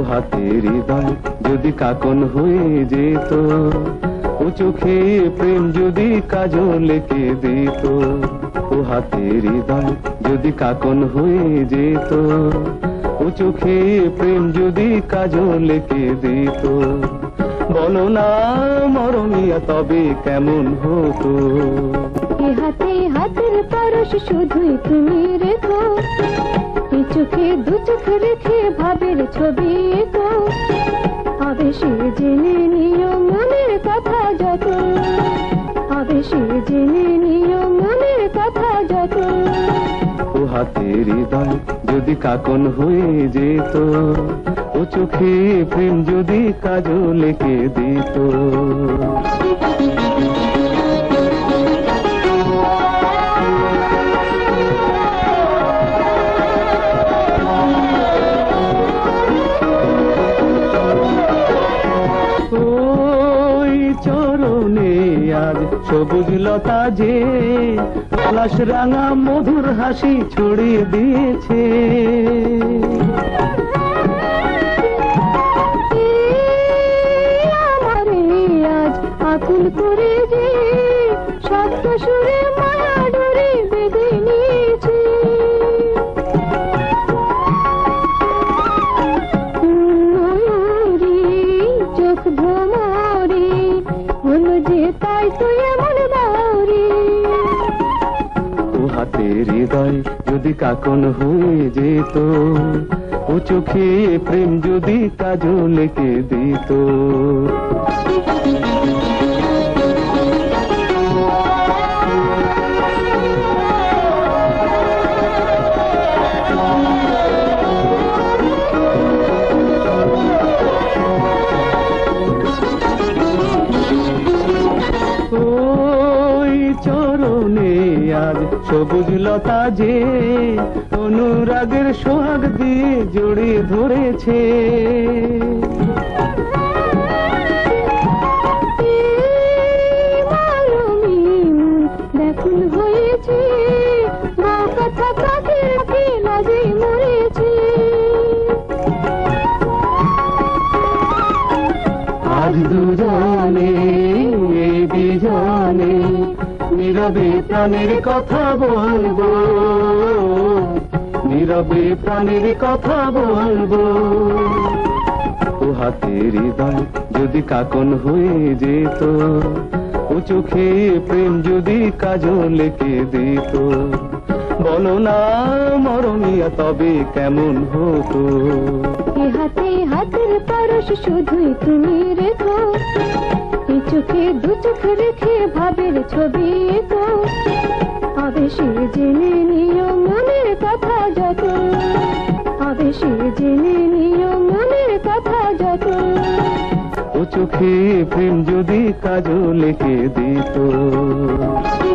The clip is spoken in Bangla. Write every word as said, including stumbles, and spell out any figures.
হাতের হৃদয় যদি কাকন হয়ে যেত, ও চোখে প্রেম যদি কাজল এঁকে দিত। ও হাতের হৃদয় যদি কাকন হয়ে যেত, ও চোখে প্রেম যদি কাজল এঁকে দিত। বলো না মরমিয়া তবে কেমন হতো। এ হাতে হাতের পরশ শুধুই তুমি রেখো, এ চোখে দু চোখ রেখে ভাবের ছবি এঁকো। আবেশে জেনে নিও মনের কথা যত, আবেশে জেনে নিও মনের কথা যত। ও হাতের হৃদয় যদি কাকন হয়ে যেত, ও চোখে প্রেম যদি কাজল এঁকে দিত। আজ সবুজ লতা যে পলাশ রাঙা মধুর হাসি ছড়িয়ে দিয়েছে। আমারে আজ আকুল করে যে সত্য সুরে মায়া ডোরে বেঁধে নিয়েছে। চোখ ভ্রমরে হলো যে তাই তো এমন বাউরি। ও হাতের হৃদয় যদি কাকন হয়ে যেত, ও চোখে প্রেম যদি কাজল এঁকে দিত। আজ সবুজ লতা যে অনুরাগের সোহাগ দিয়ে জড়িয়ে ধরেছে। ব্যাকুল হয়েছে কথা কাকে লাজে মরেছে। আজ দুজনে বিজনে নীরবে প্রাণের কথা বলবো, নীরবে প্রাণের কথা বলবো। ও হাতের হৃদয় যদি কাকন হয়ে যেত, ও চোখে প্রেম যদি কাজল এঁকে দিত। বলো না মরমিয়া তবে কেমন হতো। এ হাতে হাতের পরশ শুধুই তুমি রেখো, এ চোখে দু চোখ রেখে ভাবের ছবি এঁকো। আবেশে জেনে নিও মনের কথা যত, আবেশে জেনে নিও মনের কথা যত। ও চোখে প্রেম যদি কাজল এঁকে দিত।